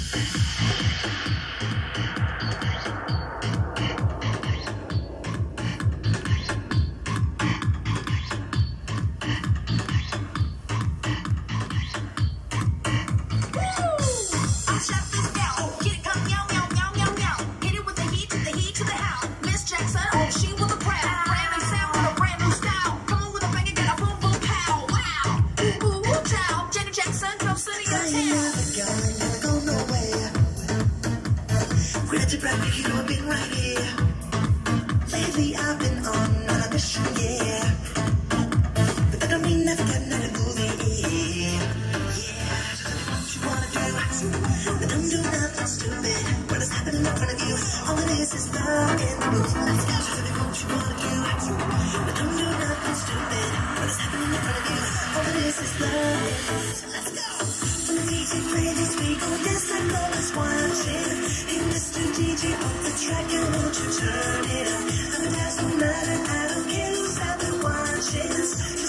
Grab your breath, you know I've been right here. Lately I've been on a mission, yeah. But that don't mean I've got nothing to do there. Yeah, just tell me what you wanna do. But don't do nothing stupid. What is happening in front of you? All it is love in the booth. Let's go. Just tell me what you wanna do. But don't do nothing stupid. What is happening in front of you? All it is love in the booth. Let's go. When the music plays, we go dance like no one's watching. Hey, Mr. DJ, off the track, and won't you turn it up? I'm a dazzle matter, I don't care who's out there watching.